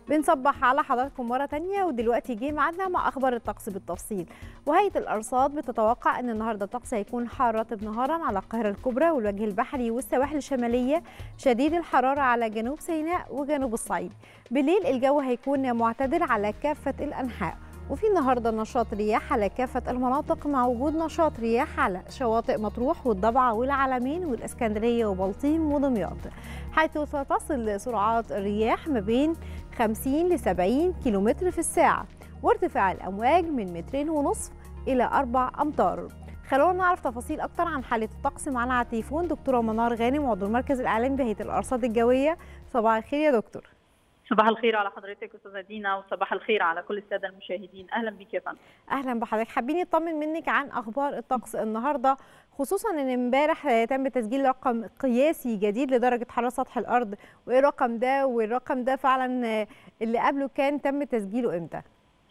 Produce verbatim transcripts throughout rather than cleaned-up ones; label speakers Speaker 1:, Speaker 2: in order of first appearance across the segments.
Speaker 1: بنصبح على حضراتكم مرة تانية، ودلوقتي جه ميعادنا مع أخبار الطقس بالتفصيل. وهيئة الأرصاد بتتوقع أن النهاردة الطقس هيكون حار رطب نهارا على القاهرة الكبرى والوجه البحري والسواحل الشمالية، شديد الحرارة على جنوب سيناء وجنوب الصعيد. بالليل الجو هيكون معتدل على كافة الأنحاء، وفي النهارده نشاط رياح على كافة المناطق مع وجود نشاط رياح على شواطئ مطروح والضبعة والعلمين والإسكندرية وبلطيم ودمياط، حيث تصل سرعات الرياح ما بين خمسين ل سبعين كيلومتر في الساعة، وارتفاع الأمواج من مترين ونصف إلى أربع أمتار. خلونا نعرف تفاصيل أكتر عن حالة الطقس. معنا على التليفون دكتورة منار غانم، عضو المركز الإعلامي بهيئة الأرصاد الجوية. صباح الخير يا دكتور.
Speaker 2: صباح الخير على حضرتك استاذه دينا، وصباح الخير على كل الساده المشاهدين. اهلا بيك يا فندم.
Speaker 1: اهلا بحضرتك. حابين نطمن منك عن اخبار الطقس النهارده، خصوصا ان امبارح تم تسجيل رقم قياسي جديد لدرجه حراره سطح الارض، وايه الرقم ده؟ والرقم ده فعلا اللي قبله كان تم تسجيله امتى؟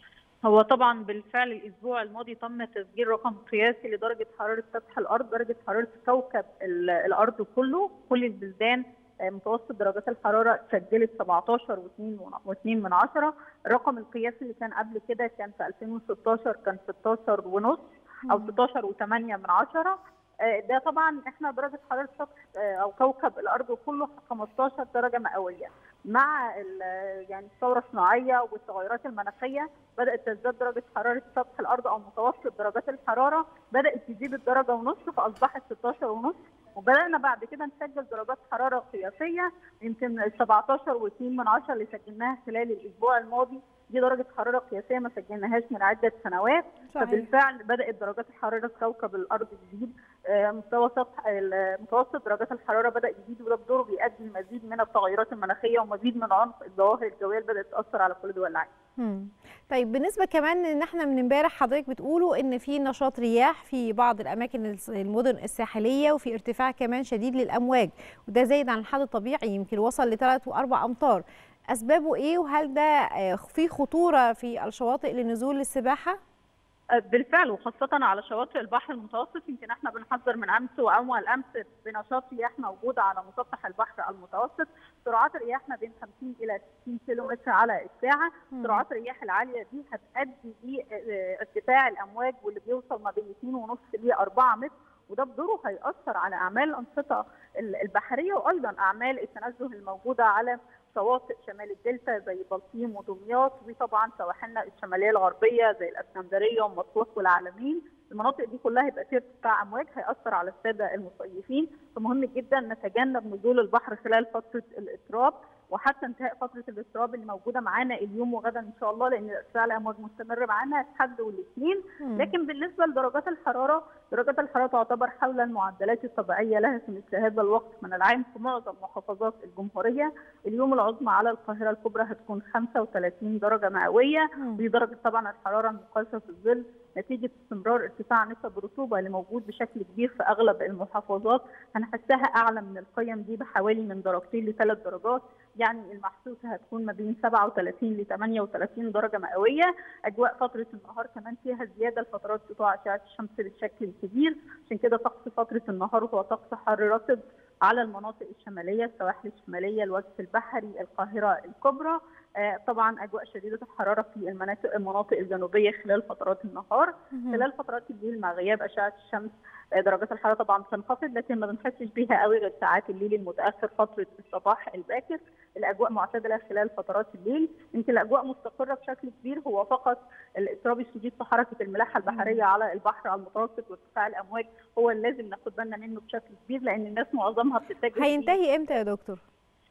Speaker 2: هو طبعا بالفعل الاسبوع الماضي تم تسجيل رقم قياسي لدرجه حراره سطح الارض، درجه حراره كوكب الارض كله، كل البلدان متوسط درجات الحراره سجلت سبعتاشر واتنين من عشرة. الرقم القياسي اللي كان قبل كده كان في ألفين وستاشر كان ستاشر ونص او ستاشر وتمانية من عشرة. ده طبعا احنا درجه حراره سطح او كوكب الارض كله خمستاشر درجه مئويه. مع يعني الثوره الصناعيه والتغيرات المناخيه بدات تزداد درجه حراره سطح الارض او متوسط درجات الحراره، بدات تزيد الدرجه ونص فاصبحت ستاشر ونص، وبدانا بعد كده نسجل درجات حراره قياسيه. يمكن سبعتاشر واتنين من عشرة اللي سجلناها خلال الاسبوع الماضي دي درجه حراره قياسيه ما سجلناهاش من عده سنوات. صحيح. فبالفعل بدات درجات الحراره كوكب الارض تزيد، مستوى سطح متوسط درجات الحراره بدا يزيد، وده بدوره بيؤدي لمزيد من التغيرات المناخيه ومزيد من عمق الظواهر الجويه اللي بدات تاثر على كل دول العالم.
Speaker 1: امم طيب، بالنسبه كمان ان احنا من امبارح حضرتك بتقولوا ان في نشاط رياح في بعض الاماكن المدن الساحليه، وفي ارتفاع كمان شديد للامواج، وده زايد عن الحد الطبيعي، يمكن وصل لثلاث واربع امتار. اسبابه ايه؟ وهل ده في خطوره في الشواطئ لنزول السباحه؟
Speaker 2: بالفعل، وخاصة على شواطئ البحر المتوسط. يمكن احنا بنحذر من امس واول امس بنشاط رياح موجودة على مسطح البحر المتوسط، سرعات الرياح ما بين خمسين الى ستين كيلو متر على الساعة. سرعات الرياح العالية دي هتؤدي لارتفاع الامواج واللي بيوصل ما بين اتنين ونص ل أربعة متر، وده بدوره هيأثر على اعمال الانشطة البحرية وايضا اعمال التنزه الموجودة على شواطئ شمال الدلتا زي بلطيم ودمياط، وطبعا سواحلنا الشماليه الغربيه زي الاسكندريه ومطروح والعلمين. المناطق دي كلها هيبقى فيها ارتفاع امواج هيأثر على الساده المصيفين، فمهم جدا نتجنب نزول البحر خلال فتره الاضطراب وحتى انتهاء فتره الاضطراب اللي موجوده معانا اليوم وغدا ان شاء الله، لان ارتفاع الامواج مستمر معانا الحد والاثنين. لكن بالنسبه لدرجات الحراره، درجات الحراره تعتبر حول المعدلات الطبيعيه لها في مثل هذا الوقت من العام في معظم محافظات الجمهوريه. اليوم العظمى على القاهره الكبرى هتكون خمسة وتلاتين درجه مئويه، ودي درجه طبعا الحراره المقاسه في الظل نتيجه استمرار ارتفاع نسب الرطوبه اللي موجود بشكل كبير في اغلب المحافظات. هنحسها اعلى من القيم دي بحوالي من درجتين لثلاث درجات، يعني المحسوسه هتكون ما بين سبعة وتلاتين ل تمانية وتلاتين درجه مئويه. اجواء فتره النهار كمان فيها زياده لفترات سطوع اشعه الشمس بشكل كبير، عشان كده طقس فتره النهار هو طقس حر رطب على المناطق الشماليه، السواحل الشماليه، الوجه البحري، القاهره الكبرى. آه طبعا اجواء شديده الحراره في المناطق المناطق الجنوبيه خلال فترات النهار. خلال فترات الليل مع غياب اشعه الشمس آه درجات الحراره طبعا بتنخفض، لكن ما بنحسش بيها قوي غير ساعات الليل المتاخر فتره الصباح الباكر. الاجواء معتدله خلال فترات الليل، يمكن الاجواء مستقره بشكل كبير، هو فقط الاضطراب الشديد في حركه الملاحه البحريه على البحر المتوسط وارتفاع الامواج هو اللي لازم ناخد بالنا منه بشكل كبير، لان الناس معظمها بتتجه.
Speaker 1: هينتهي امتى يا دكتور؟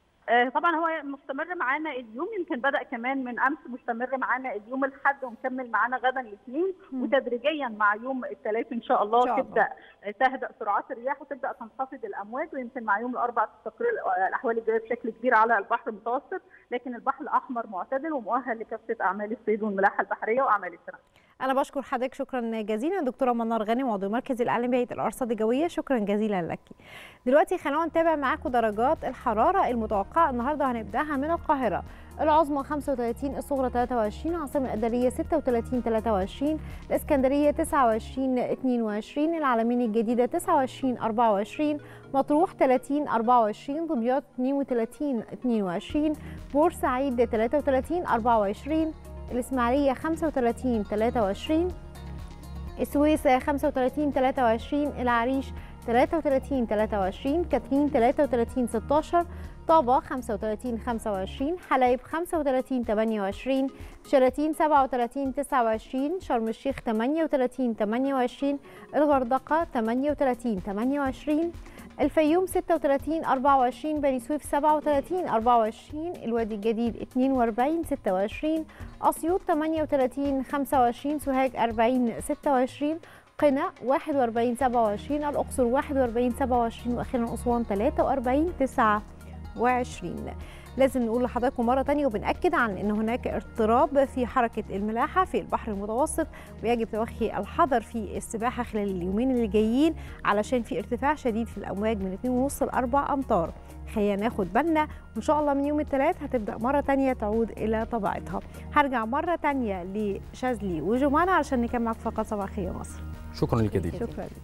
Speaker 2: آه طبعا هو مستمر معانا اليوم، يمكن بدأ كمان من امس، مستمر معانا اليوم الاحد ومكمل معانا غدا الاثنين، وتدريجيا مع يوم الثلاث ان شاء الله, إن شاء الله. تبدا تهدأ سرعات الرياح وتبدا تنخفض الامواج، ويمكن مع يوم الاربعاء تستقر الاحوال الجويه بشكل كبير على البحر المتوسط، لكن البحر الاحمر معتدل ومؤهل لكافه اعمال الصيد والملاحه البحريه واعمال التنقل.
Speaker 1: انا بشكر حضرتك شكرا جزيلا دكتوره منار غانم عضو مركز الاعلام بهيئه الارصاد الجويه، شكرا جزيلا لك. دلوقتي خلونا نتابع معاكم درجات الحراره المتوقعه النهارده، هنبداها من القاهره. العظمى خمسة وثلاثين، الصغرى ثلاثة وعشرين، العاصمه الاداريه ستة وثلاثين ثلاثة وعشرين، الاسكندريه تسعة وعشرين اثنين وعشرين، العلمين الجديده تسعة وعشرين أربعة وعشرين، مطروح ثلاثين أربعة وعشرين، دمياط اثنين وثلاثين اثنين وعشرين، بورسعيد ثلاثة وثلاثين أربعة وعشرين، الإسماعيلية خمسة وثلاثين ثلاثة وعشرين، السويس خمسة وثلاثين ثلاثة وعشرين، العريش ثلاثة وثلاثين ثلاثة وعشرين، كاترين ثلاثة وثلاثين ستة عشر، طابة خمسة وثلاثين خمسة وعشرين، حلايب خمسة وثلاثين ثمانية وعشرين، شلاتين سبعة وثلاثين تسعة وعشرين، شرم الشيخ ثمانية وثلاثين ثمانية وعشرين، الغردقة ثمانية وثلاثين ثمانية وعشرين، الفيوم ستة وثلاثين أربعة وعشرين، بني سويف سبعة وثلاثين أربعة وعشرين، الوادي الجديد اثنين وأربعين ستة وعشرين، أسيوط ثمانية وثلاثين خمسة وعشرين، سوهاج أربعين ستة وعشرين، قنا واحد وأربعين سبعة وعشرين، الأقصر واحد وأربعين سبعة وعشرين، وأخيرا أسوان ثلاثة وأربعين تسعة وعشرين. لازم نقول لحضراتكم مرة تانية وبنأكد عن أن هناك اضطراب في حركة الملاحة في البحر المتوسط، ويجب توخي الحذر في السباحة خلال اليومين اللي جايين علشان في ارتفاع شديد في الأمواج من اثنين ونص لأربع أمتار. خلينا ناخد بالنا، وإن شاء الله من يوم الثلاث هتبدأ مرة تانية تعود إلى طبيعتها. هرجع مرة تانية لشاذلي وجمانة علشان نكمل معاكم فقط صباح الخير يا مصر.
Speaker 3: شكرا لك يا دينا.
Speaker 1: شكرا لك.